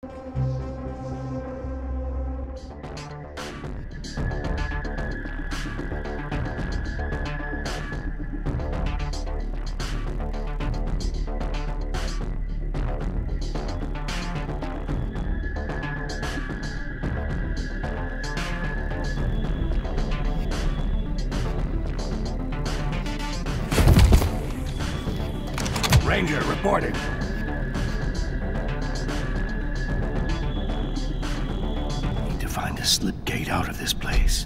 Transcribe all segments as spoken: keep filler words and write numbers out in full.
Ranger reporting. Need to find a slip gate out of this place.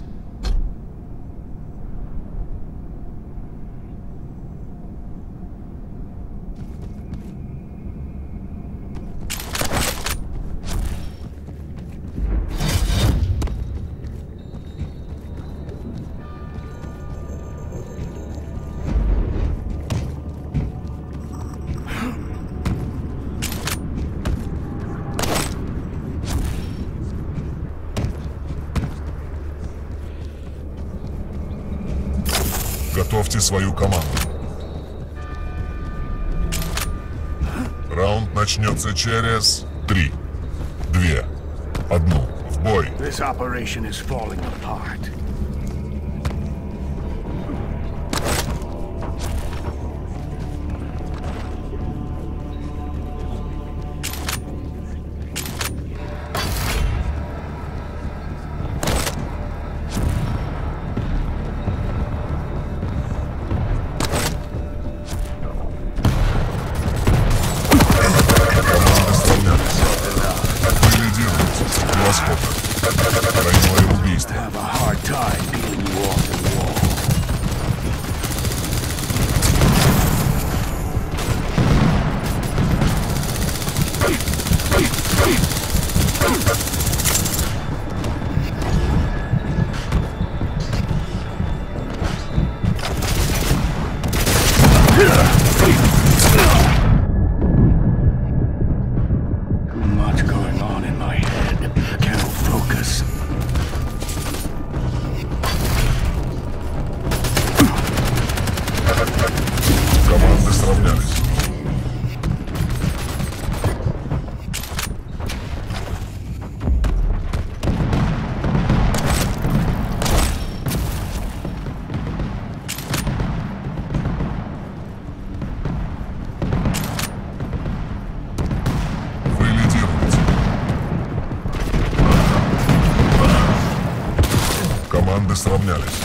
Готовьте свою команду. Раунд начнется через три, две, одну. В бой. This operation is falling apart. Have a hard time peeling you off the wall. Too much going on in my head. I can't focus. Команды сравнялись. Вы лидируете. Команды сравнялись.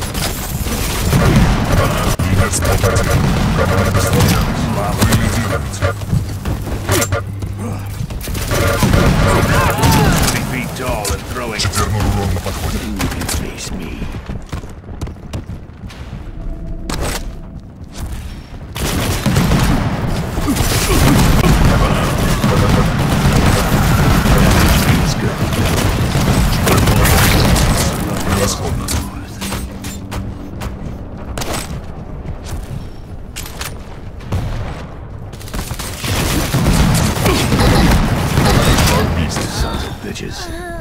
Конец потерян. Команды сравнялись. Вы лидируете. Четверной урон на подходе. Превосходно. Sons of bitches.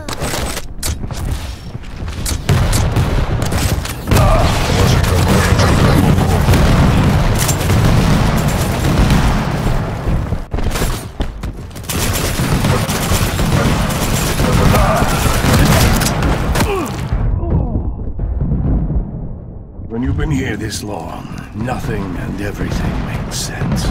Ваша команда четверной урон. When you've been here this long, nothing and everything makes sense.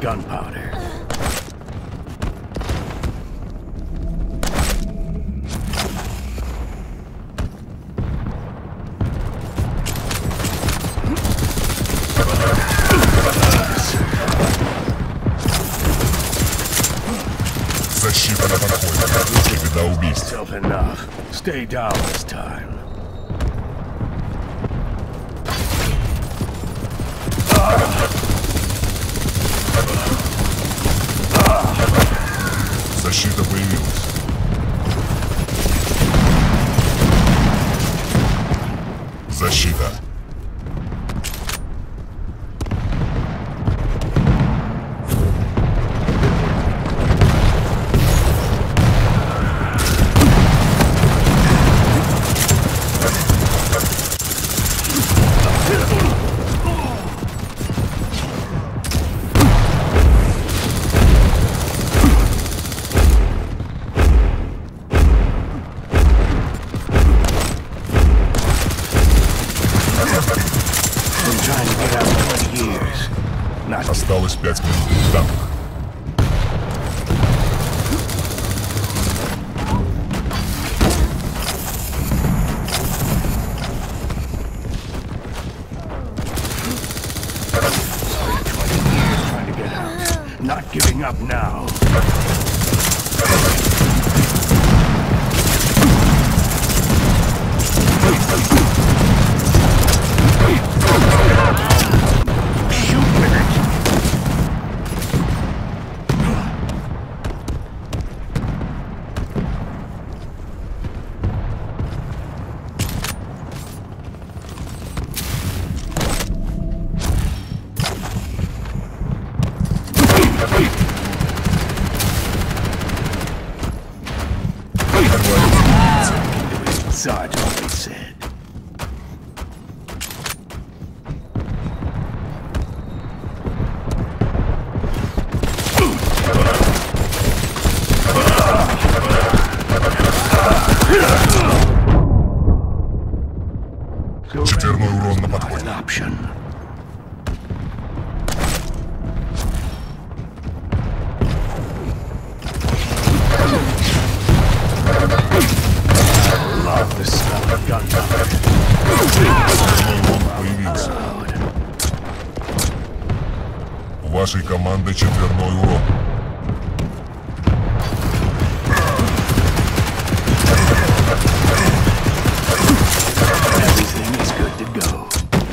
gunpowder. Защита на подходе. Череда убийств. Self enough. Stay down this time. Защита появилась. Защита. Осталось пять минут. Там. Not giving up now. Sarge always said. Четверной урон на подходе. The smell of gunpowder. Появился. У вашей команды четверной урон. Everything is good to go.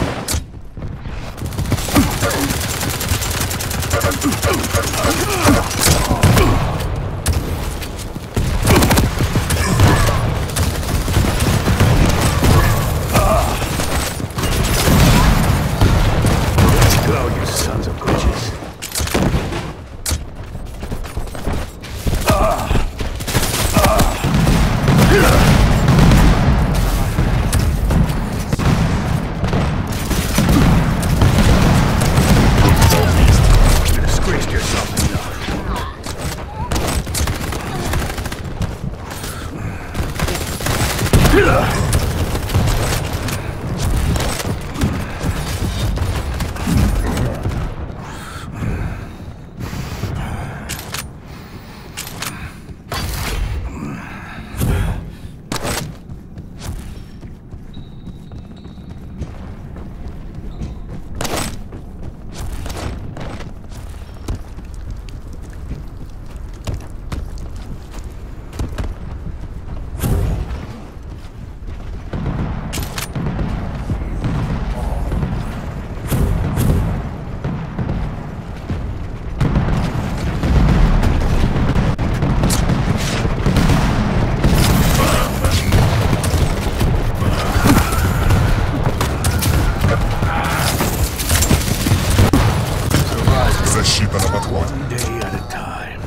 Защита на подходе. One day at a time.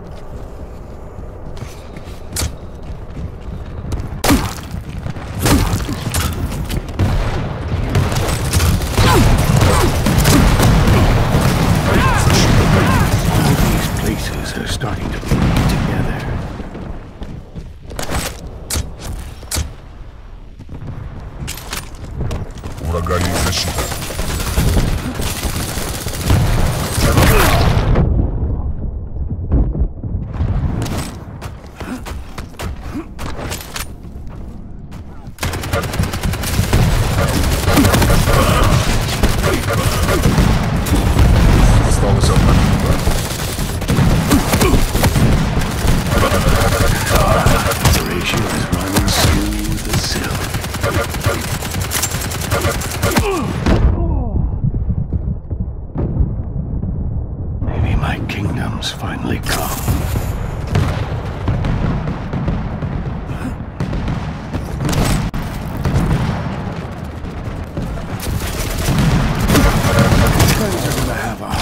These places are starting to bleed together. У врага есть защита. finally come. Friends are gonna have a